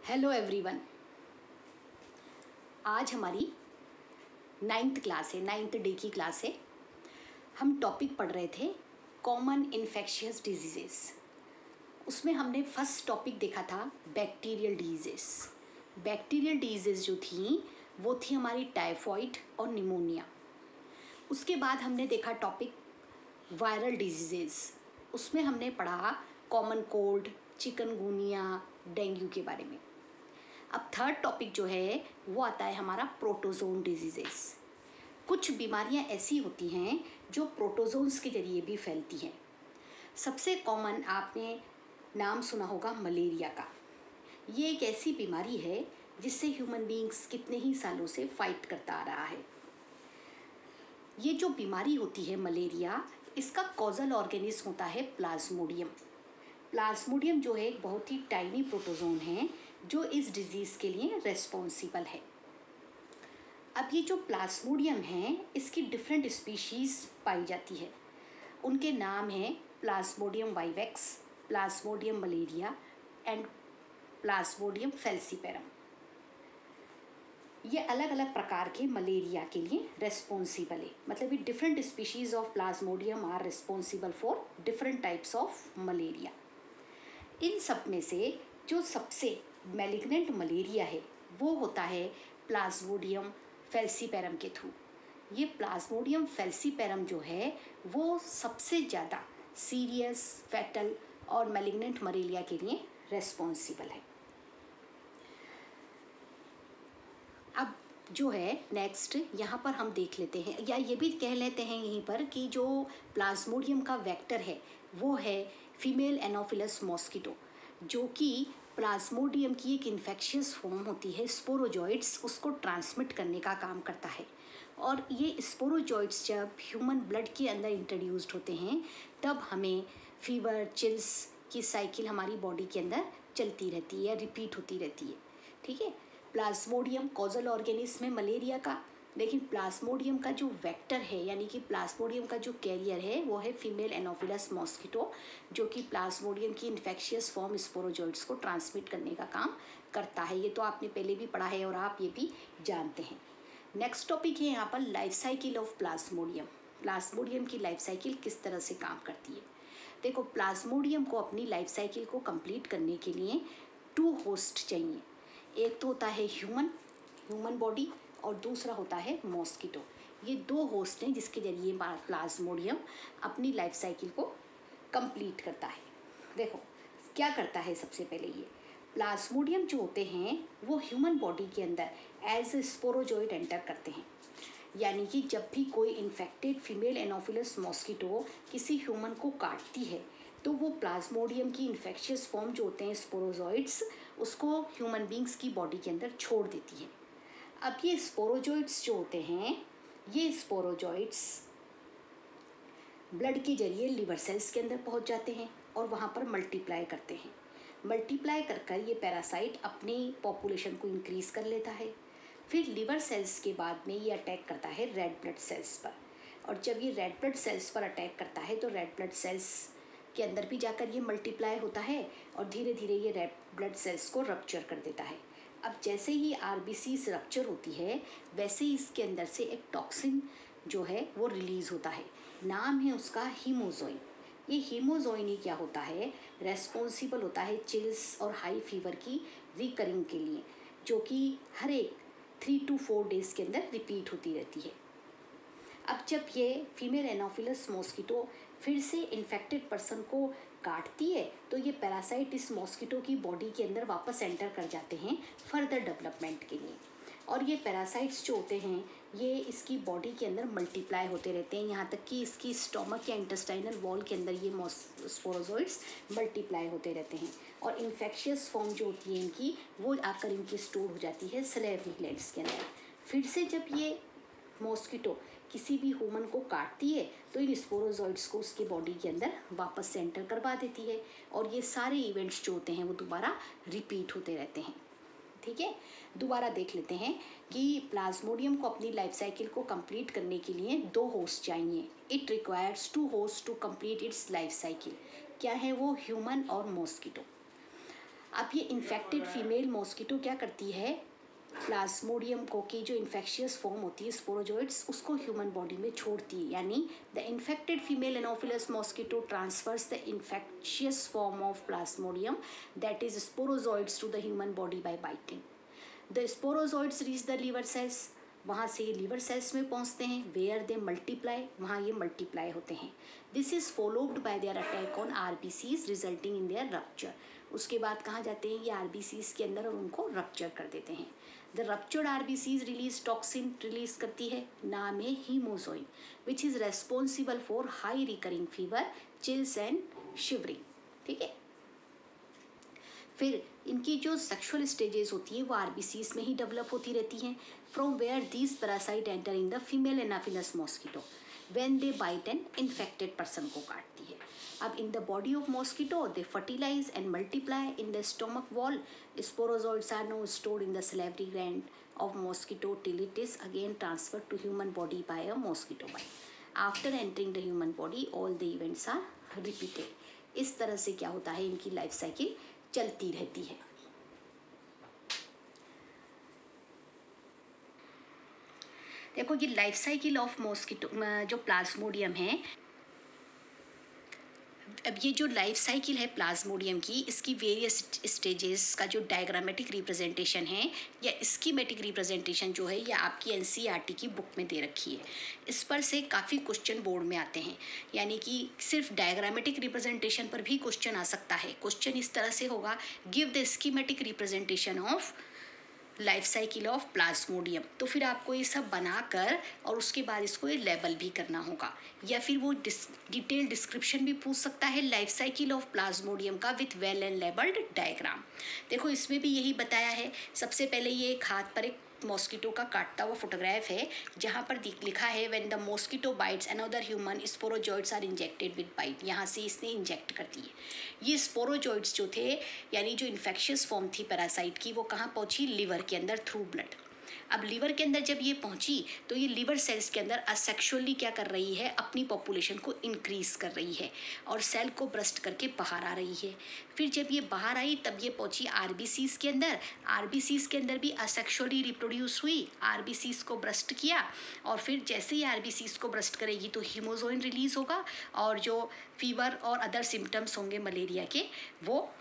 Hello everyone. आज हमारी 9th class है, 9th डे की क्लास है। हम टॉपिक पढ़ रहे थे कॉमन इन्फेक्शियस डिजीजेस। उसमें हमने फर्स्ट टॉपिक देखा था बैक्टीरियल डिजीजेस। बैक्टीरियल डिजीजेस जो थी वो थी हमारी टाइफॉइड और निमोनिया। उसके बाद हमने देखा टॉपिक वायरल डिजीजेस। उसमें हमने पढ़ा कॉमन कोल्ड, चिकनगुनिया, डेंगू के बारे में। अब थर्ड टॉपिक जो है वो आता है हमारा प्रोटोजोन डिजीजेस। कुछ बीमारियां ऐसी होती हैं जो प्रोटोजोन्स के जरिए भी फैलती हैं। सबसे कॉमन आपने नाम सुना होगा मलेरिया का। ये एक ऐसी बीमारी है जिससे ह्यूमन बीइंग्स कितने ही सालों से फाइट करता आ रहा है। ये जो बीमारी होती है मलेरिया, इसका कॉजल ऑर्गेनिज्म होता है प्लाज्मोडियम। प्लाज्मोडियम जो है एक बहुत ही टाइनी प्रोटोजोन है जो इस डिजीज़ के लिए रेस्पॉन्सिबल है। अब ये जो प्लाज्मोडियम है इसकी डिफरेंट स्पीशीज़ पाई जाती है। उनके नाम हैं plasmodium vivax, plasmodium malaria and plasmodium falciparum. ये अलग अलग प्रकार के मलेरिया के लिए रेस्पॉन्सिबल है। मतलब ये different species of plasmodium are responsible for different types of malaria. इन सब में से जो सबसे मैलिग्नेंट मलेरिया है वो होता है प्लाज्मोडियम फैल्सीपेरम के थ्रू। ये प्लाज्मोडियम फैल्सीपेरम जो है वो सबसे ज़्यादा सीरियस, फैटल और मैलिग्नेंट मलेरिया के लिए रेस्पॉन्सिबल है। अब जो है नेक्स्ट यहाँ पर हम देख लेते हैं, या ये भी कह लेते हैं यहीं पर कि जो प्लाज्मोडियम का वेक्टर है वो है फीमेल एनोफिलस मॉस्किटो, जो कि प्लाज्मोडियम की एक इन्फेक्शियस फॉर्म होती है स्पोरोजॉइट्स, उसको ट्रांसमिट करने का काम करता है। और ये स्पोरोजॉइट्स जब ह्यूमन ब्लड के अंदर इंट्रोड्यूस्ड होते हैं तब हमें फीवर, चिल्स की साइकिल हमारी बॉडी के अंदर चलती रहती है या रिपीट होती रहती है। ठीक है, प्लाज्मोडियम कॉजल ऑर्गेनिज्म है मलेरिया का, लेकिन प्लाज्मोडियम का जो वेक्टर है यानी कि प्लाज्मोडियम का जो कैरियर है वो है फीमेल एनोफिलस मॉस्किटो, जो कि प्लाज्मोडियम की इन्फेक्शियस फॉर्म स्पोरोजॉइट्स को ट्रांसमिट करने का काम करता है। ये तो आपने पहले भी पढ़ा है और आप ये भी जानते हैं। नेक्स्ट टॉपिक है यहाँ पर life cycle of plasmodium. Plasmodium की लाइफ साइकिल किस तरह से काम करती है। देखो, प्लाज्मोडियम को अपनी लाइफ साइकिल को कंप्लीट करने के लिए 2 होस्ट चाहिए। एक तो होता है ह्यूमन बॉडी और दूसरा होता है मॉस्किटो। ये 2 होस्ट हैं जिसके जरिए प्लाज्मोडियम अपनी लाइफ साइकिल को कंप्लीट करता है। देखो क्या करता है, सबसे पहले ये प्लाज्मोडियम जो होते हैं वो ह्यूमन बॉडी के अंदर एज ए स्पोरोजॉइट एंटर करते हैं। यानी कि जब भी कोई इन्फेक्टेड फीमेल एनोफिलस मॉस्किटो किसी ह्यूमन को काटती है तो वो प्लाज्मोडियम की इन्फेक्शियस फॉर्म जो होते हैं स्पोरोजॉइट्स, उसको ह्यूमन बींग्स की बॉडी के अंदर छोड़ देती है। अब ये स्पोरोजॉइट्स जो होते हैं, ये स्पोरोजॉइट्स ब्लड के जरिए लिवर सेल्स के अंदर पहुंच जाते हैं और वहाँ पर मल्टीप्लाई करते हैं। मल्टीप्लाई कर कर ये पैरासाइट अपनी पॉपुलेशन को इंक्रीज़ कर लेता है। फिर लिवर सेल्स के बाद में ये अटैक करता है रेड ब्लड सेल्स पर, और जब ये रेड ब्लड सेल्स पर अटैक करता है तो रेड ब्लड सेल्स के अंदर भी जाकर ये मल्टीप्लाई होता है और धीरे धीरे ये रेड ब्लड सेल्स को रप्चर कर देता है। अब जैसे ही आरबीसीज रप्चर होती है वैसे ही इसके अंदर से एक टॉक्सिन जो है वो रिलीज़ होता है। नाम है उसका हीमोजोइन। ये हीमोजोइन ही क्या होता है, रेस्पॉन्सिबल होता है चिल्स और हाई फीवर की रिकरिंग के लिए, जो कि हर एक 3 to 4 डेज़ के अंदर रिपीट होती रहती है। अब जब ये फीमेल एनोफिलस मॉस्किटो फिर से इन्फेक्टेड पर्सन को काटती है तो ये पैरासाइट इस मॉस्किटो की बॉडी के अंदर वापस एंटर कर जाते हैं फर्दर डेवलपमेंट के लिए। और ये पैरासाइट्स जो होते हैं ये इसकी बॉडी के अंदर मल्टीप्लाई होते रहते हैं, यहाँ तक कि इसकी स्टोमक या इंटेस्टाइनल वॉल के अंदर ये स्पोरोजॉइट्स मल्टीप्लाई होते रहते हैं। और इन्फेक्शियस फॉर्म जो होती है इनकी वो आकर इनकी स्टोर हो जाती है सलेवरी ग्लैंड्स के अंदर। फिर से जब ये मॉस्किटो किसी भी ह्यूमन को काटती है तो इन स्पोरोजॉइट्स को उसके बॉडी के अंदर वापस से एंटर करवा देती है और ये सारे इवेंट्स जो होते हैं वो दोबारा रिपीट होते रहते हैं। ठीक है, दोबारा देख लेते हैं कि प्लाज्मोडियम को अपनी लाइफ साइकिल को कंप्लीट करने के लिए 2 होस्ट चाहिए। It requires 2 host to complete its life cycle. क्या है वो, ह्यूमन और मॉस्किटो। अब ये इन्फेक्टेड फीमेल मॉस्किटो क्या करती है, प्लाज्मोडियम को की जो इन्फेक्शियस फॉर्म होती है स्पोरोजोइट्स, उसको ह्यूमन बॉडी में छोड़ती है, यानी the infected female anopheles mosquito transfers the infectious form of plasmodium that is sporozoites to the human body by biting. The sporozoites reach the liver cells, वहाँ से ये लीवर सेल्स में पहुँचते हैं, वेयर दे मल्टीप्लाई, वहाँ ये multiply होते हैं। This is followed by their attack on RBCs resulting in their rupture. उसके बाद कहाँ जाते हैं ये आरबीसीज के अंदर और उनको रप्चर कर देते हैं। The ruptured RBCs release toxin release करती है, नाम है hemozoin, which is responsible for high recurring fever, chills and shivering. ठीक है, फिर इनकी जो सेक्सुअल स्टेजेस होती है वो आरबीसीज में ही डेवलप होती रहती हैं, from where these parasite enter in the female anopheles mosquito when they bite an infected person को काटती है। अब in the body of mosquito they fertilize and multiply in the stomach wall, sporozoites are now stored in the salivary gland of mosquito till it is again transferred to human body by a mosquito bite. After entering the human body all the events are repeated. इस तरह से क्या होता है, इनकी life cycle चलती रहती है। देखो ये लाइफ साइकिल ऑफ मॉस्किटो जो प्लाज्मोडियम है, अब ये जो लाइफ साइकिल है प्लाज्मोडियम की, इसकी वेरियस स्टेजेस का जो डायग्रामेटिक रिप्रेजेंटेशन है या स्कीमेटिक रिप्रेजेंटेशन जो है ये आपकी एनसीईआरटी की बुक में दे रखी है। इस पर से काफ़ी क्वेश्चन बोर्ड में आते हैं, यानी कि सिर्फ डायग्रामेटिक रिप्रेजेंटेशन पर भी क्वेश्चन आ सकता है। क्वेश्चन इस तरह से होगा, give the schematic representation of life cycle of plasmodium. तो फिर आपको ये सब बनाकर और उसके बाद इसको ये लेबल भी करना होगा, या फिर वो डिटेल डिस्क्रिप्शन भी पूछ सकता है लाइफ साइकिल ऑफ प्लाज्मोडियम का with well and labelled diagram. देखो इसमें भी यही बताया है। सबसे पहले ये एक हाथ पर एक मॉस्किटो का काटता हुआ फोटोग्राफ है, जहाँ पर लिखा है when the mosquito bites another human sporozoites are injected with bite. यहाँ से इसने इंजेक्ट कर दिए। ये स्पोरोजोइड्स जो थे, यानी जो इन्फेक्शियस फॉर्म थी पैरासाइट की, वो कहाँ पहुँची, लिवर के अंदर थ्रू ब्लड। अब लिवर के अंदर जब ये पहुंची तो ये लिवर सेल्स के अंदर असेक्सुअली क्या कर रही है, अपनी पॉपुलेशन को इंक्रीज कर रही है और सेल को ब्रस्ट करके बाहर आ रही है। फिर जब ये बाहर आई तब ये पहुंची आरबीसीज के अंदर। आरबीसीज के अंदर भी असेक्सुअली रिप्रोड्यूस हुई, आरबीसीज को ब्रस्ट किया और फिर जैसे ही आरबीसीज को ब्रस्ट करेगी तो हीमोजोइन रिलीज होगा और जो फीवर और अदर सिम्टम्स होंगे मलेरिया के वो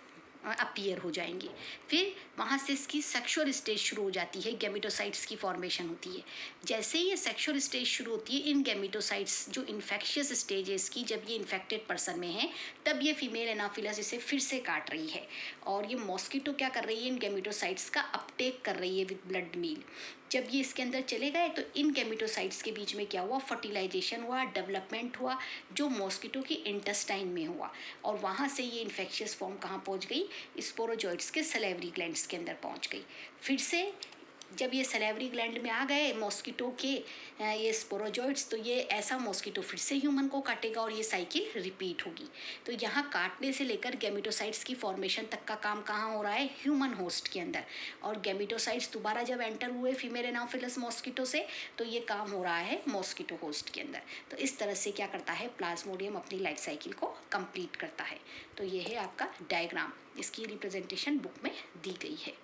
अपीयर हो जाएंगे। फिर वहाँ से इसकी सेक्सुअल स्टेज शुरू हो जाती है, गैमेटोसाइट्स की फॉर्मेशन होती है। जैसे ही ये सेक्सुअल स्टेज शुरू होती है, इन गैमेटोसाइट्स जो इन्फेक्शियस स्टेज है इसकी, जब ये इन्फेक्टेड पर्सन में है तब ये फीमेल एनाफिलस इसे फिर से काट रही है और ये मॉस्किटो क्या कर रही है, इन गैमेटोसाइट्स का अपटेक कर रही है विद ब्लड मील। जब ये इसके अंदर चले गए तो इन गैमेटोसाइट्स के बीच में क्या हुआ, फर्टिलाइजेशन हुआ, डेवलपमेंट हुआ, जो मॉस्किटो की इंटेस्टाइन में हुआ और वहाँ से ये इन्फेक्शियस फॉर्म कहाँ पहुँच गई, स्पोरोजोइट्स के सलेवरी ग्लैंड्स के अंदर पहुँच गई। फिर से जब ये सलेवरी ग्लैंड में आ गए मॉस्किटो के ये स्पोरोजोइट्स, तो ये ऐसा मॉस्किटो फिर से ह्यूमन को काटेगा और ये साइकिल रिपीट होगी। तो यहाँ काटने से लेकर गैमेटोसाइट्स की फॉर्मेशन तक का काम कहाँ हो रहा है, ह्यूमन होस्ट के अंदर। और गैमेटोसाइट्स दोबारा जब एंटर हुए फीमेल एनाफिलस मॉस्किटो से तो ये काम हो रहा है मॉस्किटो होस्ट के अंदर। तो इस तरह से क्या करता है, प्लाज्मोडियम अपनी लाइफ साइकिल को कंप्लीट करता है। तो ये है आपका डायग्राम, इसकी रिप्रेजेंटेशन बुक में दी गई है।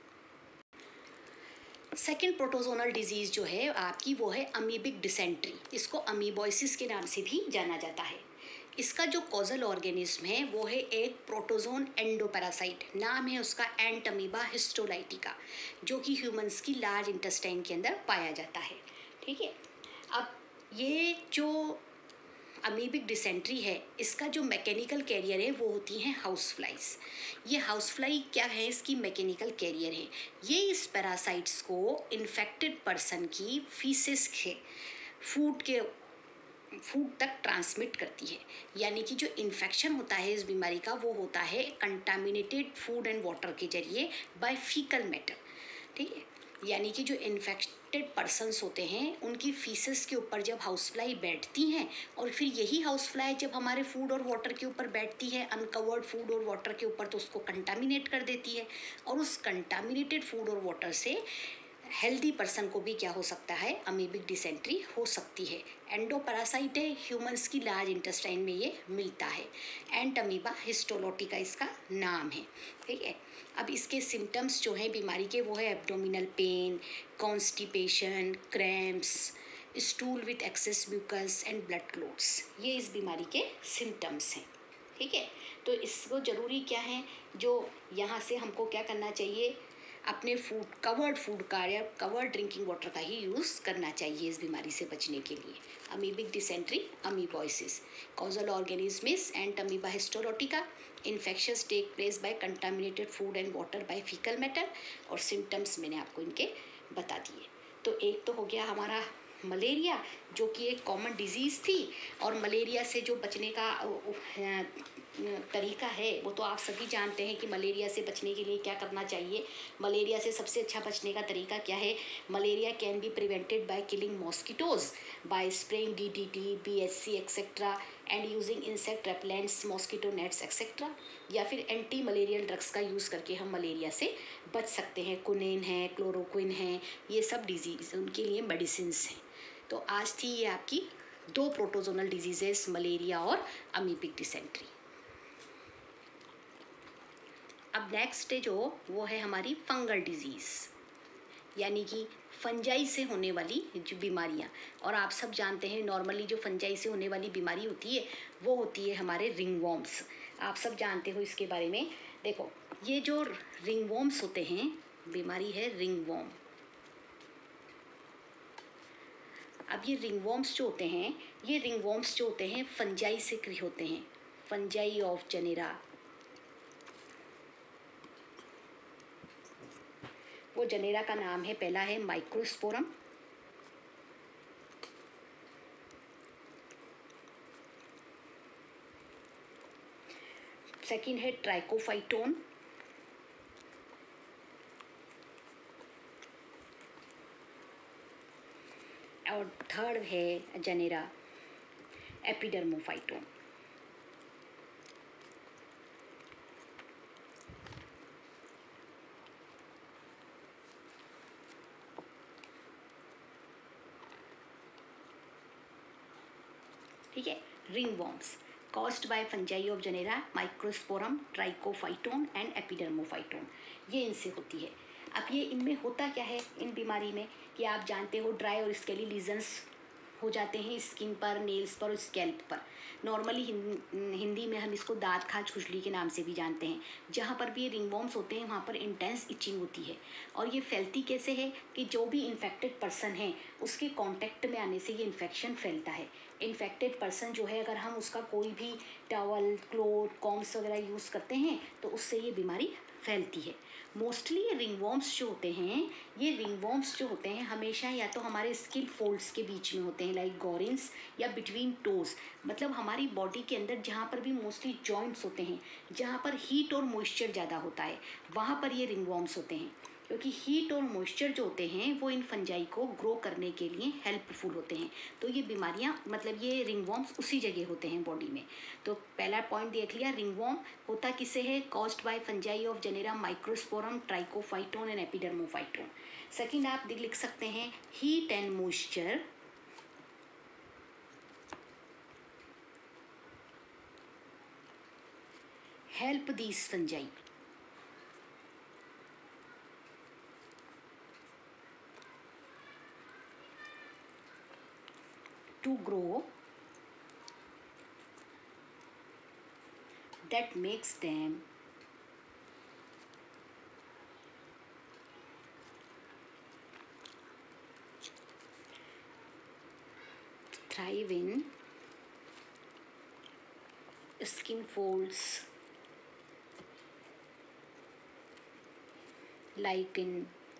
सेकेंड प्रोटोजोनल डिजीज़ जो है आपकी वो है अमीबिक डिसेंट्री। इसको अमीबोइसिस के नाम से भी जाना जाता है। इसका जो कॉजल ऑर्गेनिज्म है वो है एक प्रोटोजोन एंडोपैरासाइट, नाम है उसका एंट अमीबा हिस्टोलाइटिका, जो कि ह्यूमंस की लार्ज इंटेस्टाइन के अंदर पाया जाता है। ठीक है, अब ये जो अमीबिक डिसेंट्री है इसका जो मैकेनिकल कैरियर है वो होती हैं हाउस फ्लाइज। ये हाउस फ्लाई क्या है, इसकी मैकेनिकल कैरियर है। ये इस पैरासाइट्स को इन्फेक्टेड पर्सन की फीसेस के फूड तक ट्रांसमिट करती है। यानी कि जो इन्फेक्शन होता है इस बीमारी का वो होता है कंटामिनेटेड फूड एंड वाटर के जरिए बाय फीकल मैटर। ठीक है, यानी कि जो इन्फेक्टेड पर्सन्स होते हैं उनकी फीसेस के ऊपर जब हाउस फ्लाई बैठती हैं और फिर यही हाउस फ्लाई जब हमारे फूड और वाटर के ऊपर बैठती है, अनकवर्ड फूड और वाटर के ऊपर, तो उसको कंटामिनेट कर देती है और उस कंटामिनेटेड फूड और वाटर से हेल्दी पर्सन को भी क्या हो सकता है, अमीबिक डिसेंट्री हो सकती है। एंडोपैरासाइट है, ह्यूमंस की लार्ज इंटेस्टाइन में ये मिलता है। एंट अमीबा हिस्टोलोटिका इसका नाम है, ठीक है। अब इसके सिम्टम्स जो हैं बीमारी के वो है abdominal pain, constipation, cramps, stool with excess mucus and blood clots, ये इस बीमारी के सिम्टम्स हैं, ठीक है। तो इसको ज़रूरी क्या है, जो यहाँ से हमको क्या करना चाहिए, अपने कवर्ड फूड का या कवर्ड ड्रिंकिंग वाटर का ही यूज़ करना चाहिए इस बीमारी से बचने के लिए। Amoebic dysentery, amoebiasis, causal organisms and amoeba histolytica, infections take place by contaminated food and water by faecal matter, और सिम्टम्स मैंने आपको इनके बता दिए। तो एक तो हो गया हमारा मलेरिया, जो कि एक कॉमन डिजीज़ थी, और मलेरिया से जो बचने का तरीका है वो तो आप सभी जानते हैं कि मलेरिया से बचने के लिए क्या करना चाहिए। मलेरिया से सबसे अच्छा बचने का तरीका क्या है, malaria can be prevented by killing mosquitoes, by spraying DDT, BHC etcetera, and using insect repellents, mosquito nets etcetera, या फिर एंटी मलेरियल ड्रग्स का यूज़ करके हम मलेरिया से बच सकते हैं। कुनेन है, क्लोरोक्विन है, ये सब डिजीज़ उनके लिए मेडिसिन्स हैं। तो आज थी ये आपकी 2 प्रोटोजोनल डिजीजेस, मलेरिया और अमीबिक डिसेंट्री। अब नेक्स्ट है जो वो है हमारी फंगल डिजीज़, यानी कि फंजाई से होने वाली जो बीमारियां। और आप सब जानते हैं नॉर्मली जो फंजाई से होने वाली बीमारी होती है वो होती है हमारे रिंगवॉर्म्स। आप सब जानते हो इसके बारे में। देखो, ये जो रिंगवॉर्म्स होते हैं, बीमारी है रिंगवॉर्म। अब ये रिंगवॉर्म्स जो होते हैं, ये रिंगवॉर्म्स जो होते हैं फंजाई से होते हैं, फंजाई ऑफ जनेरा। वो जनेरा का नाम है, पहला है माइक्रोस्पोरम, सेकंड है ट्राइकोफाइटोन, और थर्ड है जनेरा एपिडर्मोफाइटोन। ठीक है, ringworms caused by fungi of genera microsporum, trichophyton and epidermophyton, ये इनसे होती है। अब ये इनमें होता क्या है इन बीमारी में, कि आप जानते हो ड्राई और स्केली लीजन्स हो जाते हैं स्किन पर, नेल्स पर और स्कैल्प पर। नॉर्मली हिंदी में हम इसको दाँत खाज खुजली के नाम से भी जानते हैं। जहाँ पर भी ये रिंगवॉर्म्स होते हैं वहाँ पर इंटेंस इचिंग होती है। और ये फैलती कैसे है कि जो भी इन्फेक्टेड पर्सन है उसके कांटेक्ट में आने से ये इन्फेक्शन फैलता है। इन्फेक्टेड पर्सन जो है, अगर हम उसका कोई भी टॉवल, क्लोथ, कॉम्स वगैरह यूज़ करते हैं तो उससे ये बीमारी फैलती है। मोस्टली ये रिंगवॉर्म्स जो होते हैं, ये रिंगवॉर्म्स जो होते हैं हमेशा या तो हमारे स्किन फोल्ड्स के बीच में होते हैं, लाइक गॉरिन्स, या बिटवीन टोज, मतलब हमारी बॉडी के अंदर जहाँ पर भी मोस्टली जॉइंट्स होते हैं, जहाँ पर हीट और मॉइस्चर ज़्यादा होता है, वहाँ पर ये रिंगवॉर्म्स होते हैं। क्योंकि हीट और मॉइस्चर जो होते हैं वो इन फंजाई को ग्रो करने के लिए हेल्पफुल होते हैं। तो ये बीमारियां, मतलब ये रिंगवॉर्म्स उसी जगह होते हैं बॉडी में। तो पहला पॉइंट देख लिया, रिंगवॉर्म होता किसे है, caused by fungi of genera microsporum, trichophyton and epidermophyton. Second आप लिख सकते हैं, heat and moisture help these fungi to grow, that makes them thrive in skin folds, like in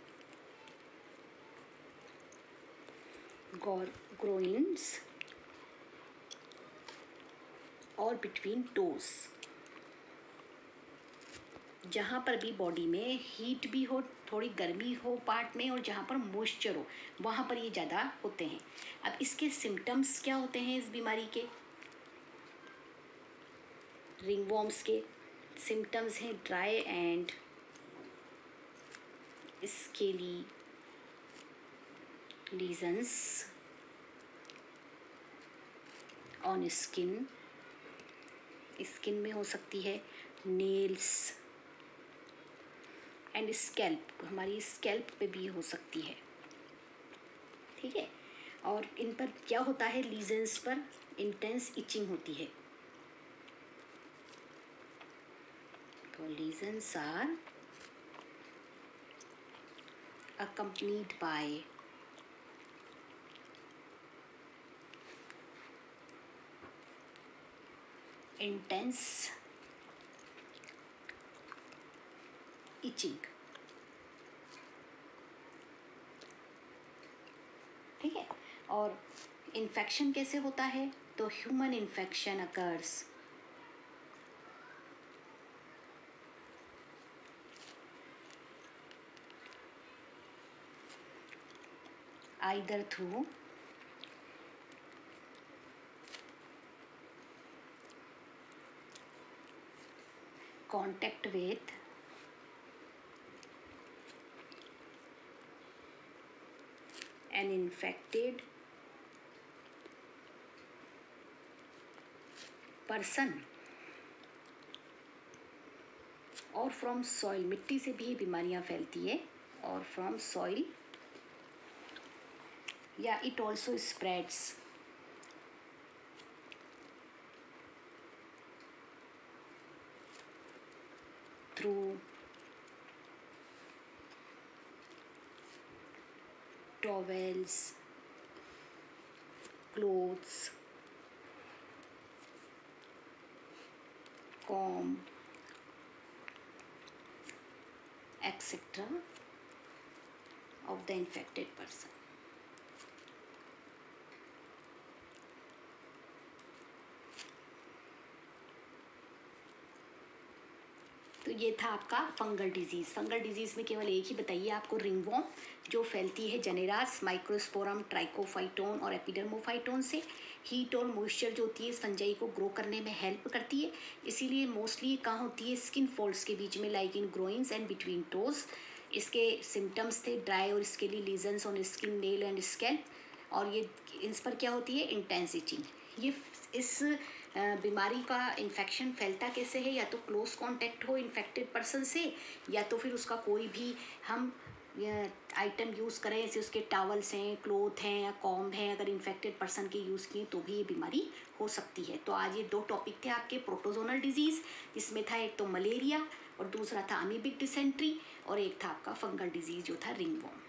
groins और बिटवीन टोज। जहाँ पर भी बॉडी में heat भी हो, थोड़ी गर्मी हो पार्ट में, और जहाँ पर मॉइस्चर हो वहाँ पर ये ज़्यादा होते हैं। अब इसके सिम्टम्स क्या होते हैं इस बीमारी के, रिंगवॉर्म्स के सिम्टम्स हैं dry and scaly lesions on skin, skin में हो सकती है, नेल्स एंड स्कैल्प, हमारी स्कैल्प पे भी हो सकती है, ठीक है। और इन पर क्या होता है, लीजन्स पर इंटेंस इचिंग होती है। तो lesions are accompanied by intense itching, ठीक है। और इन्फेक्शन कैसे होता है, तो human infection occurs either through contact with an infected person और फ्रॉम सॉइल, मिट्टी से भी बीमारियां फैलती है, और फ्रॉम सॉइल या it also spreads through towels, clothes, comb, etc. of the infected person. तो ये था आपका फंगल डिजीज़। फंगल डिजीज़ में केवल एक ही बताइए आपको, रिंगवॉर्म, जो फैलती है जेनेरास, माइक्रोस्पोरम, ट्राइकोफाइटोन और एपिडर्मोफाइटोन से। हीट और मॉइस्चर जो होती है इस फंजाई को ग्रो करने में हेल्प करती है, इसीलिए मोस्टली कहाँ होती है, स्किन फोल्ड्स के बीच में, like in groins and between toes. इसके सिम्टम्स थे ड्राई और scaly lesions on skin, nail and scalp, और ये इस पर क्या होती है, इंटेंस इचिंग। ये इस बीमारी का इन्फेक्शन फैलता कैसे है, या तो क्लोज कांटेक्ट हो इन्फेक्टेड पर्सन से, या तो फिर उसका कोई भी हम आइटम यूज़ करें, जैसे उसके टावल्स हैं, क्लोथ हैं या कॉम्ब हैं, अगर इन्फेक्टेड पर्सन के यूज़ किए तो भी ये बीमारी हो सकती है। तो आज ये दो टॉपिक थे आपके, प्रोटोजोनल डिजीज़, इसमें था एक तो मलेरिया और दूसरा था अमीबिक डिसेंट्री, और एक था आपका फंगल डिजीज़ जो था रिंगवॉर्म।